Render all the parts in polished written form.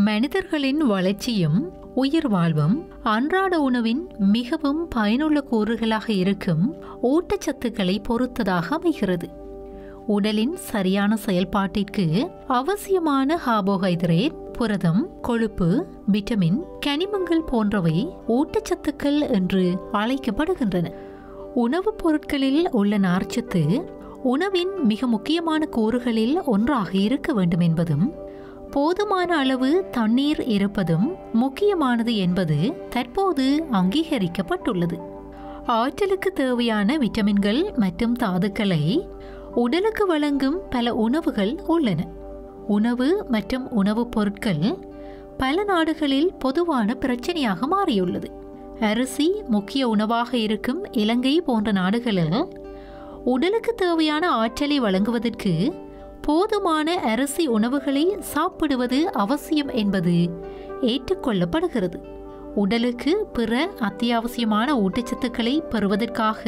மனிதர்களின் வளர்ச்சியும் உயிர் வாழ்வும் அன்றாட உணவின் மிகவும் பயனுள்ள கூறுகளாக இருக்கும் ஊட்டச்சத்துக்களை பொறுத்ததாக அமைகிறது. உடலின் சரியான செயல்பாட்டிற்கு அவசியமான கார்போஹைட்ரேட், புரதம், கொழுப்பு, விட்டமின், கனிமங்கள் போன்றவை ஊட்டச்சத்துக்கள் என்று அழைக்கப்படுகின்றன. உணவுப் பொருட்களில் உள்ள நார்ச்சத்து உணவின் மிக முக்கியமான கூறுகளில் ஒன்றாக இருக்க வேண்டும் என்பதும், போதுமான அளவு தண்ணீர் இருப்பதும் முக்கியமானது என்பது தற்போது அங்கீகரிக்கப்பட்டுள்ளது. ஆற்றலுக்கு தேவையான விட்டமின்கள் மற்றும் தாதுக்களை உடலுக்கு வழங்கும் பல உணவுகள் உள்ளன. உணவு மற்றும் உணவுப் பொருட்கள் பல நாடுகளில் பொதுவான பிரச்சனையாக மாறியுள்ளது. அரிசி முக்கிய உணவாக இருக்கும் இலங்கை போன்ற நாடுகளில் உடலுக்கு தேவையான ஆற்றலை வழங்குவதற்கு போதுமான அரிசி உணவுகளை சாப்பிடுவது அவசியம் என்பது ஏற்றுக்கொள்ளப்படுகிறது. உடலுக்கு பிற அத்தியாவசியமான ஊட்டச்சத்துக்களை பெறுவதற்காக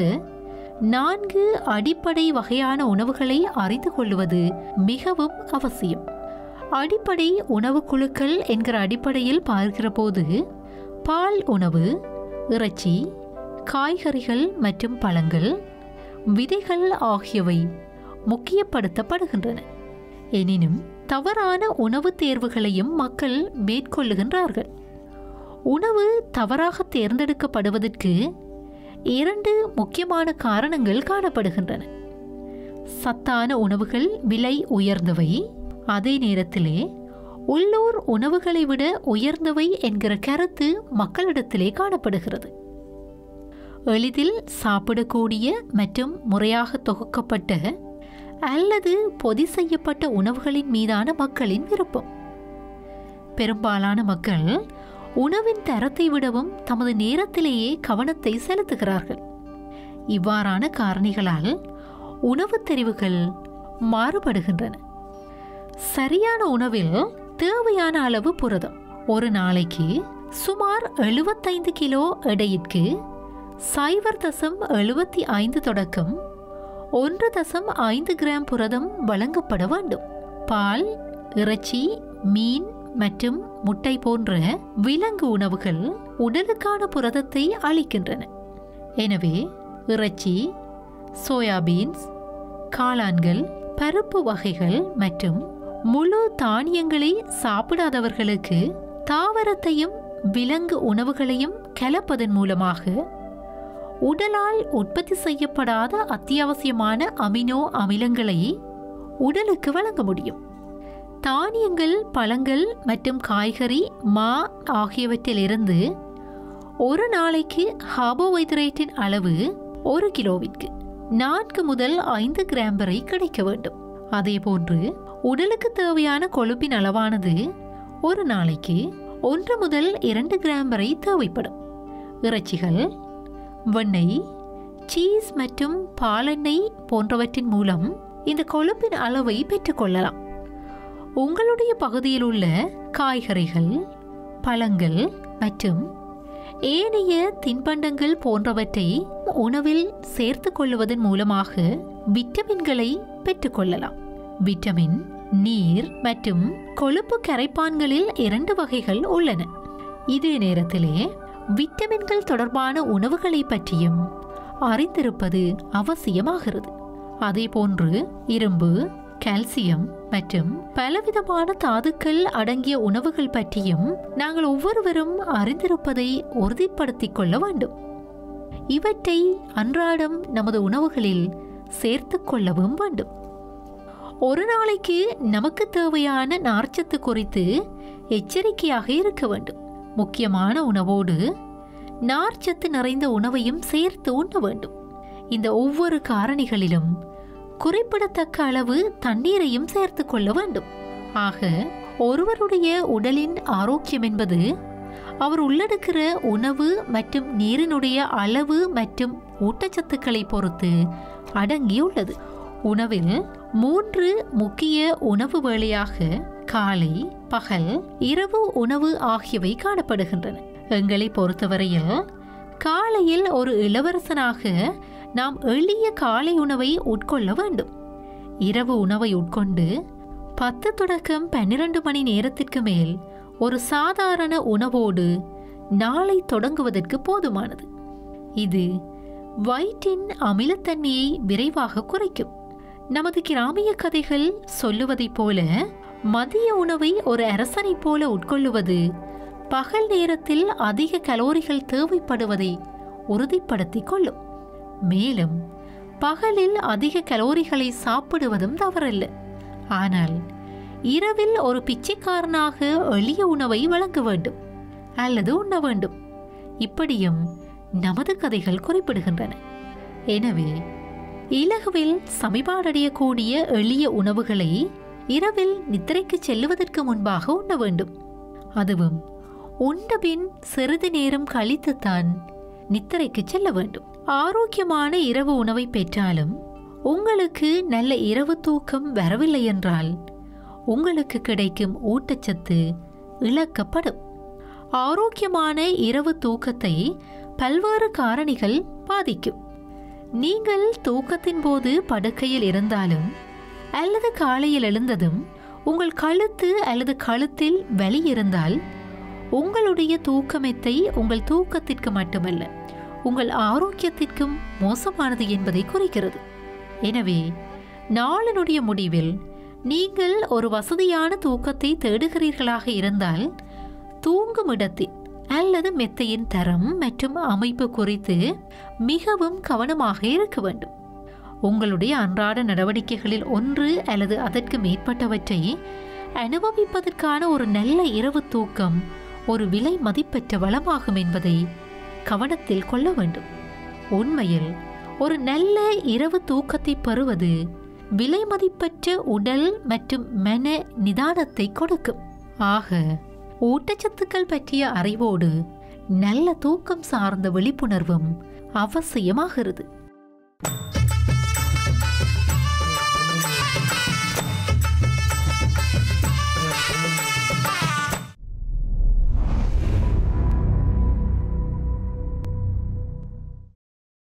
4 அடிப்படை வகையான உணவுகளை அறிந்து கொள்வது மிகவும் அவசியம். அடிப்படை உணவு குழுக்கள் என்கிற அடிப்படையில் பார்க்கிற போது பால் உணவு, இறைச்சி, காய்கறிகள் மற்றும் பழங்கள், விதைகள் ஆகியவை முக்கியப்படுத்தப்படுகின்றன. எனினும் தவறான உணவு தேர்வுகளையும் மக்கள் மேற்கொள்ளுகின்றார்கள். உணவு தவறாக தேர்ந்தெடுக்கப்படுவதற்கு 2 முக்கியமான காரணங்கள் காணப்படுகின்றன. சத்தான உணவுகள் விலை உயர்ந்தவை, அதே நேரத்திலே உள்ளூர் உணவுகளை விட உயர்ந்தவை என்கிற கருத்து மக்களிடத்திலே காணப்படுகிறது. எளிதில் சாப்பிடக்கூடிய மற்றும் முறையாக தொகுக்கப்பட்ட அல்லது பொதி செய்யப்பட்ட உணவுகளின் மீதான மக்களின் விருப்பம். பெரும்பாலான மக்கள் உணவின் தரத்தை விடவும் தமது நேரத்திலேயே கவனத்தை செலுத்துகிறார்கள். இவ்வாறான காரணிகளால் உணவு தெரிவுகள் மாறுபடுகின்றன. சரியான உணவில் தேவையான அளவு புரதம் ஒரு நாளைக்கு சுமார் 75 கிலோ எடையிற்கு 0.75 தொடக்கம் 1.5 கிராம் புரதம் வழங்கப்பட வேண்டும். பால், இறைச்சி, மீன் மற்றும் முட்டை போன்ற விலங்கு உணவுகள் உடலுக்கான புரதத்தை அளிக்கின்றன. எனவே இறைச்சி, சோயாபீன்ஸ், காளான்கள், பருப்பு வகைகள் மற்றும் முழு தானியங்களை சாப்பிடாதவர்களுக்கு தாவரத்தையும் விலங்கு உணவுகளையும் கலப்பதன் மூலமாக உடலால் உற்பத்தி செய்யப்படாத அத்தியாவசியமான அமினோ அமிலங்களை உடலுக்கு வழங்க முடியும். தானியங்கள், பழங்கள் மற்றும் காய்கறி, மா ஆகியவற்றிலிருந்து ஒரு நாளைக்கு கார்போஹைட்ரேட்டின் அளவு 1 கிலோவிற்கு 4 முதல் 5 கிராம் வரை கிடைக்க வேண்டும். அதேபோன்று உடலுக்கு தேவையான கொழுப்பின் அளவானது ஒரு நாளைக்கு 1 முதல் 2 கிராம் வரை தேவைப்படும். இறைச்சிகள், வெண்ணெய், சீஸ் மற்றும் பாலெண்ணெய் போன்றவற்றின் மூலம் இந்த கொழுப்பின் அளவை பெற்றுக்கொள்ளலாம். உங்களுடைய பகுதியில் உள்ள காய்கறிகள், பழங்கள் மற்றும் ஏனைய தின்பண்டங்கள் போன்றவற்றை உணவில் சேர்த்து கொள்வதன் மூலமாக விட்டமின்களை பெற்றுக்கொள்ளலாம். விட்டமின், நீர் மற்றும் கொழுப்பு கரைப்பான்களில் 2 வகைகள் உள்ளன. இதே நேரத்திலே விட்டமின்கள் தொடர்பான உணவுகளை பற்றியும் அறிந்திருப்பது அவசியமாகிறது. அதேபோன்று இரும்பு, கால்சியம் மற்றும் பலவிதமான தாதுக்கள் அடங்கிய உணவுகள் பற்றியும் நாங்கள் ஒவ்வொருவரும் அறிந்திருப்பதை உறுதிப்படுத்திக் கொள்ள வேண்டும். இவற்றை அன்றாடம் நமது உணவுகளில் சேர்த்து கொள்ளவும் வேண்டும். ஒரு நாளைக்கு நமக்கு தேவையான நார்ச்சத்து குறித்து எச்சரிக்கையாக இருக்க வேண்டும். முக்கியமான உணவோடு நார்ச்சத்து நிறைந்த உணவையும் சேர்த்து உண்ண வேண்டும். இந்த ஒவ்வொரு காரணிகளிலும் குறிப்பிடத்தக்க அளவு தண்ணீரையும் சேர்த்து கொள்ள வேண்டும். ஆக ஒருவருடைய உடலின் ஆரோக்கியம் என்பது அவர் உள்ளடக்கிற உணவு மற்றும் நீரினுடைய அளவு மற்றும் ஊட்டச்சத்துக்களை பொறுத்து அடங்கியுள்ளது. உணவில் 3 முக்கிய உணவு வேளையாக காலை, பகல், இரவு உணவு ஆகியவை காணப்படுகின்றன. எங்களை பொறுத்தவரையில் காலையில் ஒரு இளவரசனாக நாம் எளிய காலை உணவை உட்கொள்ள வேண்டும். இரவு உணவை உட்கொண்டு 10 தொடக்கம் 12 மணி நேரத்திற்கு மேல் ஒரு சாதாரண உணவோடு நாளை தொடங்குவதற்கு போதுமானது. இது வயிற்றின் அமிலத்தன்மையை விரைவாக குறைக்கும். நமது கிராமிய கதைகள் சொல்லுவதைப் போல மதிய உணவை ஒரு அரசனைப் போல உட்கொள்ளுவது பகல் நேரத்தில் அதிக கலோரிகள் தேவைப்படுவதை உறுதிப்படுத்திக் கொள்ளும். மேலும் பகலில் அதிக கலோரிகளை சாப்பிடுவதும் தவறல்ல. ஆனால் இரவில் ஒரு பிச்சைக்காரனாக எளிய உணவை வழங்க வேண்டும் அல்லது உண்ண வேண்டும். இப்படியும் நமது கதைகள் குறிப்பிடுகின்றன. எனவே இலகுவில் சமிபாடடையக்கூடிய எளிய உணவுகளை இரவில் நித்திரைக்கு செல்லுவதற்கு முன்பாக உண்ண வேண்டும். அதுவும் உண்டபின் சிறிது நேரம் கழித்துத்தான் நித்திரைக்கு செல்ல வேண்டும். ஆரோக்கியமான இரவு உணவை பெற்றாலும் உங்களுக்கு நல்ல இரவு தூக்கம் வரவில்லை என்றால் உங்களுக்கு கிடைக்கும் ஊட்டச்சத்து இழக்கப்படும். ஆரோக்கியமான இரவு தூக்கத்தை பல்வேறு காரணிகள் பாதிக்கும். நீங்கள் தூக்கத்தின் போது படுக்கையில் இருந்தாலும் அல்லது காலையில் எழுந்ததும் உங்கள் கழுத்து அல்லது கழுத்தில் வலி இருந்தால் உங்களுடைய தூக்கமெத்தை உங்கள் தூக்கத்திற்கு மட்டுமல்ல உங்கள் ஆரோக்கியத்திற்கும் மோசமானது என்பதை குறிக்கிறது. எனவே நாளினுடைய முடிவில் நீங்கள் ஒரு வசதியான தூக்கத்தை தேடுகிறீர்களாக இருந்தால் தூங்கும் இடத்தில் அல்லது மெத்தையின் தரம் மற்றும் அமைப்பு குறித்து மிகவும் கவனமாக இருக்க வேண்டும். உங்களுடைய அன்றாட நடவடிக்கைகளில் ஒன்று அல்லது அதற்கு மேற்பட்டவற்றை அனுபவிப்பதற்கான ஒரு நல்ல இரவு தூக்கம் ஒரு விலை மதிப்பற்ற வளமாகும் என்பதை கவனத்தில் கொள்ள வேண்டும். உண்மையில் ஒரு நல்ல இரவு தூக்கத்தை பெறுவது விலை மதிப்பற்ற உடல் மற்றும் மன நிதானத்தை கொடுக்கும். ஆக ஊட்டச்சத்துக்கள் பற்றிய அறிவோடு நல்ல தூக்கம் சார்ந்த விழிப்புணர்வும் அவசியமாகிறது.